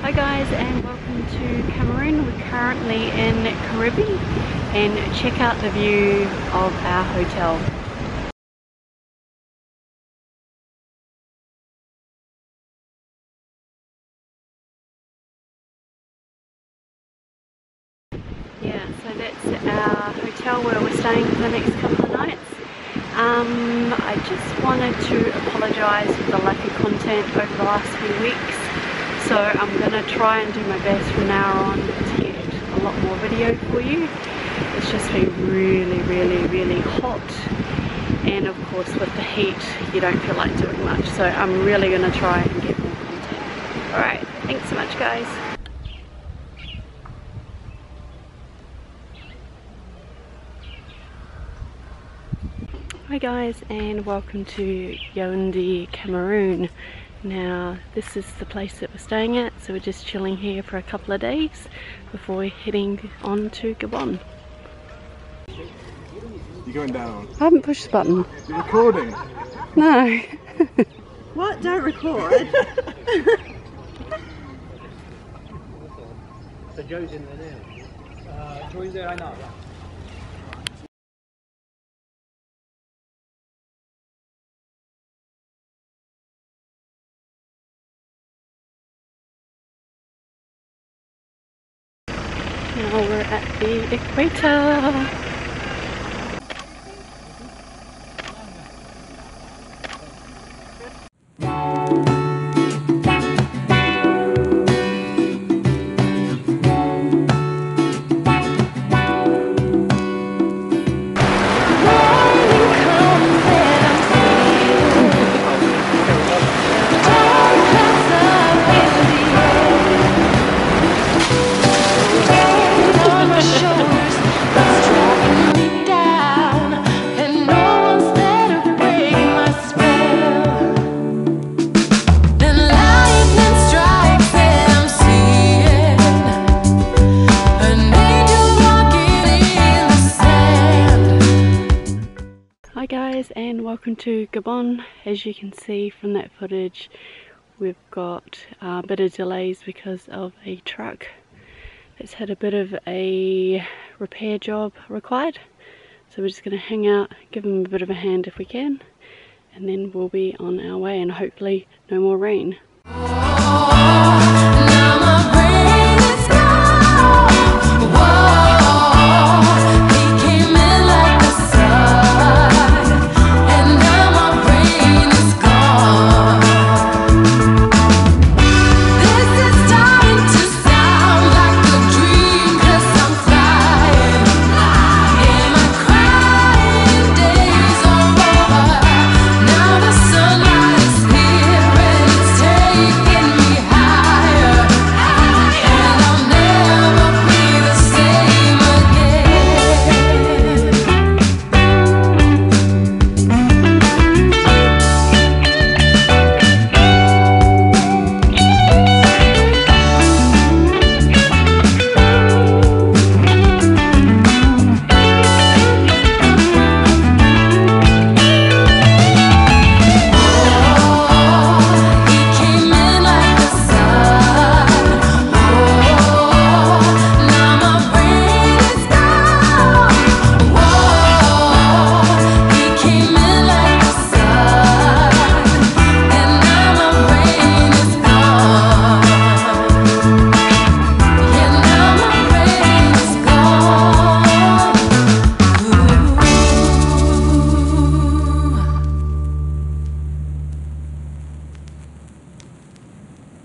Hi guys, and welcome to Cameroon. We're currently in Karibi, and check out the view of our hotel. Yeah, so that's our hotel where we're staying for the next couple of nights. I just wanted to apologise for the lack of content over the last few weeks. So I'm going to try and do my best from now on to get a lot more video for you. It's just been really hot, and of course with the heat you don't feel like doing much, so I'm really going to try and get more content. Alright, thanks so much guys. Hi guys, and welcome to Yaoundé, Cameroon. Now this is the place that we're staying at, so we're just chilling here for a couple of days before we're heading on to Gabon. You're going down. I haven't pushed the button. You're recording? No. What? Don't record. So Joe's in there now. Joe's there right now. Now we're at the equator. Hi guys, and welcome to Gabon. As you can see from that footage, we've got a bit of delays because of a truck that's had a bit of a repair job required. So we're just going to hang out, give them a bit of a hand if we can, and then we'll be on our way, and hopefully no more rain.